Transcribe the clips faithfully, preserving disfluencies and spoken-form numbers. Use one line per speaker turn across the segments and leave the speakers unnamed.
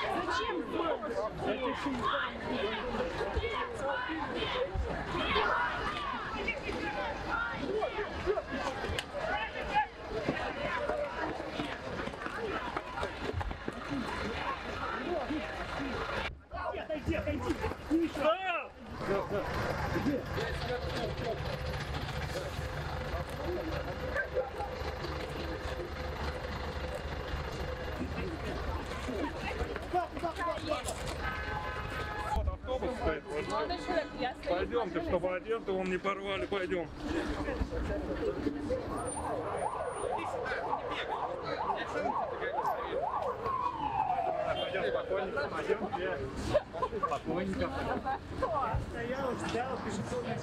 Отойди, отойди.
Вот автобус стоит. Пойдемте, чтобы одежду вам не порвали, пойдем. Пойдем спокойненько, пойдем. Спокойненько.
Стоял, стоял, пешеходный.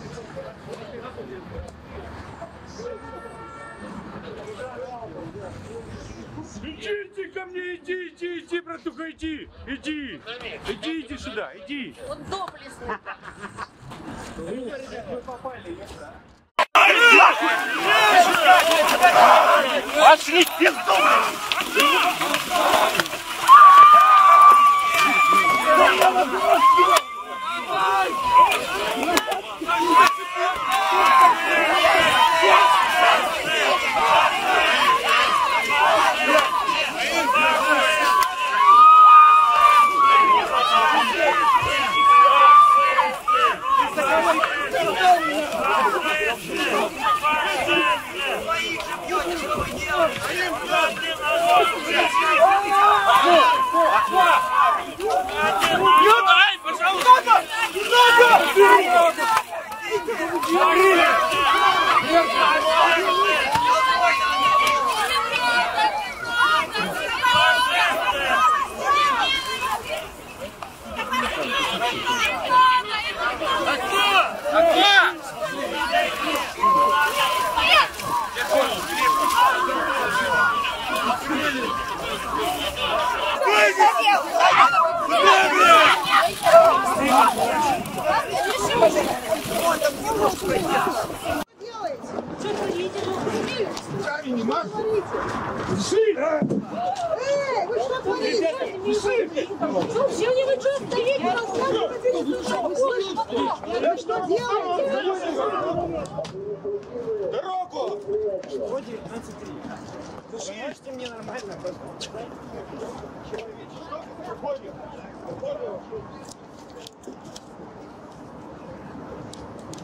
Идите ко мне, иди, иди, иди, братуха, иди, иди, иди, иди сюда, иди.
Он доблестный.
Пошли в пизду!
Эй, вы что творите? Слушай, вы что стоите, рассказываете, вы что делаете?
Дорогу! Вот девятнадцать три. Слушай, можете мне нормально просто? Человечек.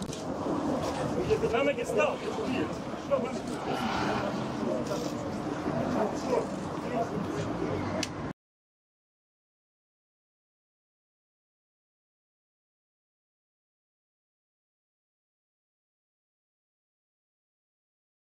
На ноги встал! Что вы?